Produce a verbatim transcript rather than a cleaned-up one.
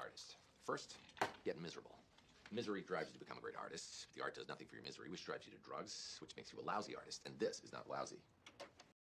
artist. First, get miserable. Misery drives you to become a great artist. The art does nothing for your misery, which drives you to drugs, which makes you a lousy artist. And this is not lousy.